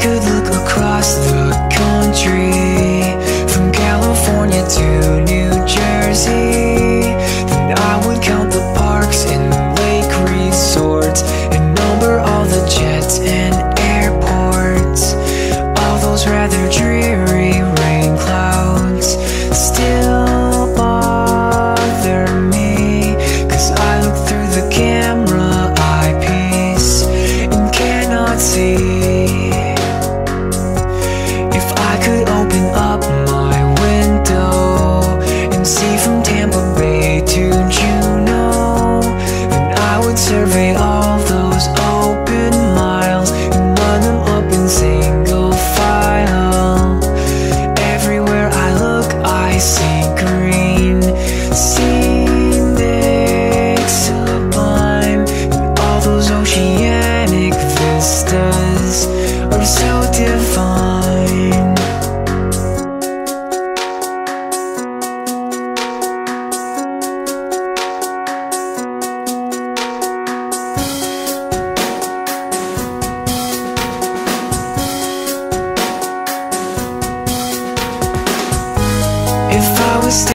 could look across the country, from California to New Jersey, then I would count the parks and lake resorts and number all the jets and airports. All those rather dreary rain clouds still bother me, 'cause I look through the camera eyepiece and cannot see. If I could open up my window and see from Tampa Bay to Juneau, then I would survey all those open miles and run them up in single file. Everywhere I look I see green, scenic, sublime, and all those oceanic vistas are so divine. If I was